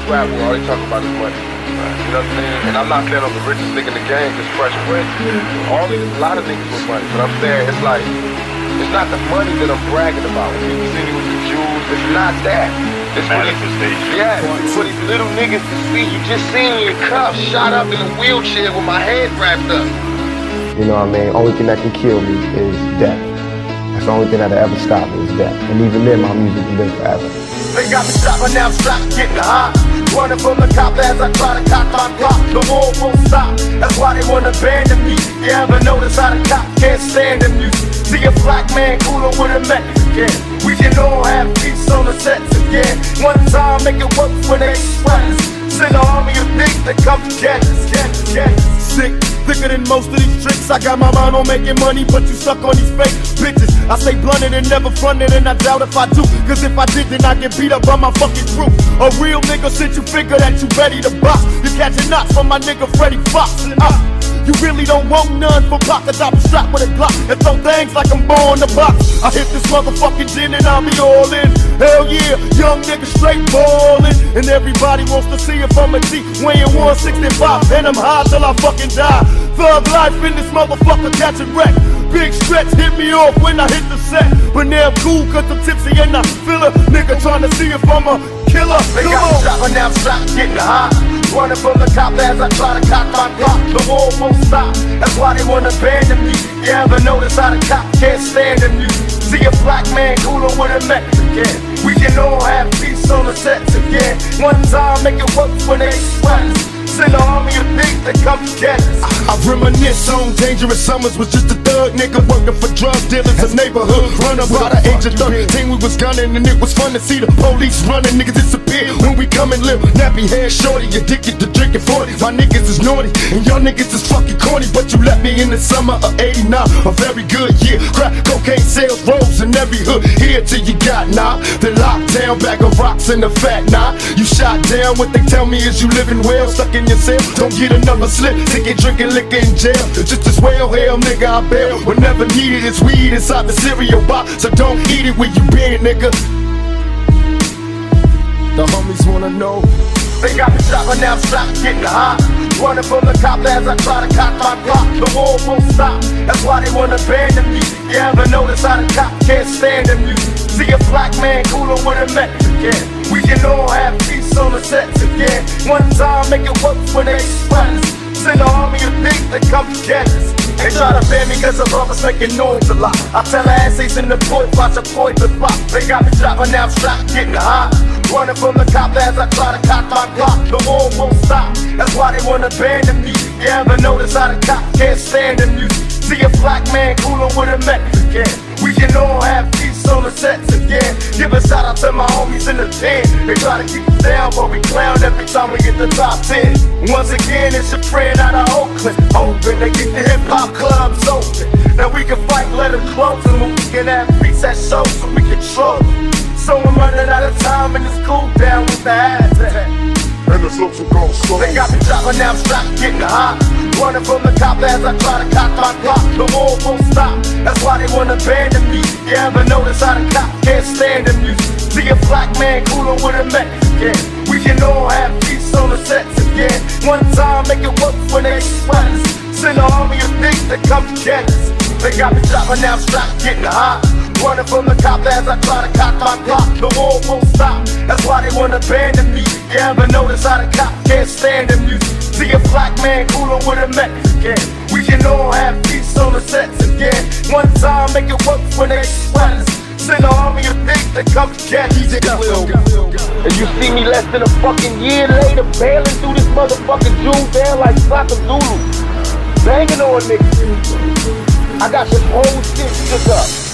rap world, all they talk about is money. You know what I'm saying? And I'm not saying I'm the richest nigga in the game, just Fresh Prince. A lot of niggas with money, but I'm saying it's like, it's not the money that I'm bragging about. When people see me with the jewels, it's not that. It's manifestation. It's for these little niggas to see. You just seen me in cuffs, shot up in a wheelchair with my head wrapped up. You know what I mean? Only thing that can kill me is death. That's the only thing that'll ever stop me is death. And even then, my music will live forever. They got me shot, but now I'm strapped, getting hot. Running from the cop as I try to cock my block. The war won't stop, that's why they wanna abandon me. You ever notice how the cop can't stand the music? See a black man cooler with a Mexican. We can all have peace on the sets again. One time make it work when they sweat. Send an army of niggas that come get us. Sick, thicker than most of these tricks. I got my mind on making money, but you stuck on these fake bitches. I stay blunted and never fronted, and I doubt if I do. Cause if I did, then I get beat up by my fucking crew. A real nigga since you figure that you ready to box. You catching knots from my nigga Freddie Fox. You really don't want none from pockets. I be strapped with a Glock and throw things like I'm born to box. I hit this motherfucking gin and I'll be all in. Hell yeah, young nigga straight ballin'. And everybody wants to see if I'm a G weighing 165. And I'm high till I fucking die. Thug life in this motherfucker catching wreck. Big stretch hit me off when I hit the set. But now I'm cool cause I'm tipsy and I feel a nigga trying to see if I'm a killer. They got me shot, but now I'm strapped, getting hot. Running from the cop as I try to cock my block. The war won't stop, that's why they wanna abandon me. You ever notice how the cop can't stand the music? See a black man cooler with a Mexican. We can all have peace on the sets again. One time make it work when they sweat. Send an army of niggas that come get us. I reminisce on dangerous summers. Was just a thug nigga working for drug dealers. A neighborhood runner by the age of 13. We was gunning and it was fun to see the police running. Niggas disappear when we come and live. Nappy hair shorty, addicted to drinking 40. My niggas is naughty and y'all niggas is fucking corny. But you left me in the summer of '89, a very good year. Crack cocaine sales rose in every hood. Here till you got now. The lockdown bag of rocks in the fat now. You shot down, what they tell me is you living well, stuck in yourself. Don't get another slip, ticket drinking liquor in jail. Just as well, hell nigga, I bail. Whenever needed, it's weed inside the cereal box. So don't eat it where you been, nigga. The homies wanna know. They got me shot, but now I'm strapped, getting hot. Running from the cop as I try to cock my block. The war won't stop, that's why they wanna abandon me. You ever notice how the cop can't stand the music? See a black man cooler with a Mexican. We can all have peace on the sets again. One time make it work when they sweat. Send an army of niggas that come get us. They try to ban me cause the brothers making noise a lot. I tell her asses in the point, watch a point the block. They got me shot, but now I'm strapped, getting hot. Running from the cop as I try to cock my block. The war won't stop, that's why they wanna abandon me. You ever notice how the cop can't stand the music? See a black man cooler with a Mexican. We can all have peace on the sets again. Give a shout out to my homies in the pen. They try to keep us down, but we clown every time we get the top 10. Once again, it's your friend out of Oakland. Hoping they keep the hip-hop clubs open. Now we can fight, let them close, and we can have peace at shows so we control. So I'm running out of time and it's cool down with the ass. And the social goes slow. They got me shot, but now I'm strapped, getting hot. Running from the cop as I try to cock my block. The war won't stop, that's why they wanna abandon me. You ever notice how the cop can't stand the music? See a black man cooler with a Mexican. We can all have peace on the sets again. One time make it work when they sweat. Send an army of niggas that come get us. They got me shot, but now I'm strapped, getting hot. Running from the cop as I try to cock my block. The war won't stop, that's why they wanna abandon me. You ever notice how the cop can't stand the music? See a black man cooler with a Mexican. We can all have peace on the sets again. One time make it work when they sweat. Send an army of niggas that come get us. And you see me less than a fucking year later, bailing through this motherfucking June down like Saka Zulu. Banging on niggas. I got this whole shit shook up.